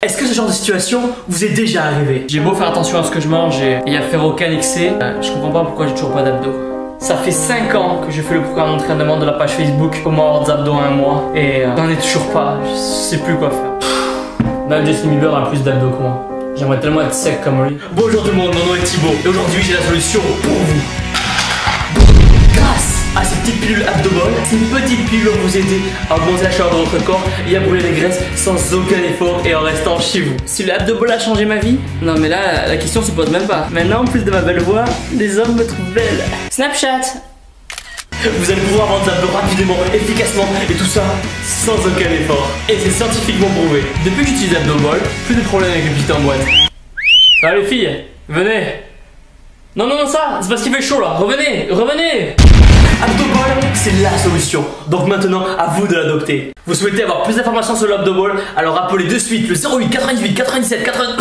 Est-ce que ce genre de situation vous est déjà arrivé? J'ai beau faire attention à ce que je mange et à faire aucun excès, je comprends pas pourquoi j'ai toujours pas d'abdos. Ça fait 5 ans que je fais le programme d'entraînement de la page Facebook comment avoir des abdos en un mois et j'en ai toujours pas, je sais plus quoi faire. Même Justin Bieber a plus d'abdos que moi. J'aimerais tellement être sec comme lui. Bonjour tout le monde, mon nom est Thibaut et aujourd'hui j'ai la solution pour vous. Grâce à cette petite pilule Abdobol, c'est une petite pilule pour vous aider à augmenter la chaleur de votre corps et à brûler les graisses sans aucun effort et en restant chez vous. Si le Abdobol a changé ma vie, non mais là la question se pose même pas. Maintenant en plus de ma belle voix, les hommes me trouvent belle. Snapchat. Vous allez pouvoir avoir des abdos rapidement, efficacement et tout ça sans aucun effort. Et c'est scientifiquement prouvé. Depuis que j'utilise Abdobol, plus de problème avec les petites en boîte. Ça va les filles? Venez. Non, ça, c'est parce qu'il fait chaud là. Revenez. Abdobol, c'est la solution. Donc maintenant, à vous de l'adopter. Vous souhaitez avoir plus d'informations sur l'Abdobol? Alors appelez de suite le 08 98 97 80...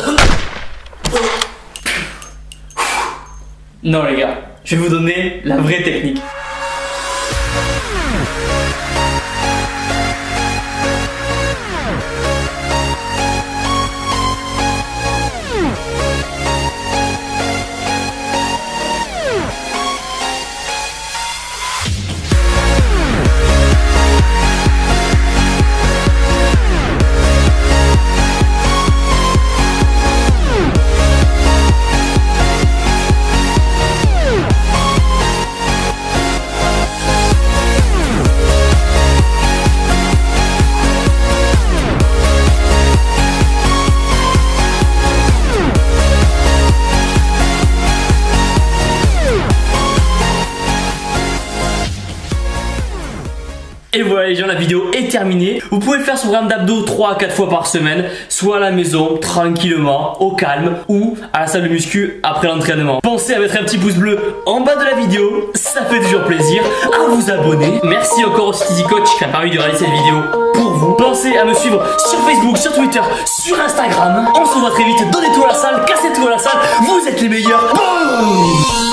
Non les gars, je vais vous donner la vraie technique. Et voilà les gens, la vidéo est terminée. Vous pouvez faire ce programme d'abdos 3 à 4 fois par semaine, soit à la maison, tranquillement, au calme, ou à la salle de muscu après l'entraînement. Pensez à mettre un petit pouce bleu en bas de la vidéo, ça fait toujours plaisir, à vous abonner. Merci encore au Stizy Coach qui a permis de réaliser cette vidéo pour vous. Pensez à me suivre sur Facebook, sur Twitter, sur Instagram. On se revoit très vite, donnez tout à la salle, cassez tout à la salle, vous êtes les meilleurs. Boum!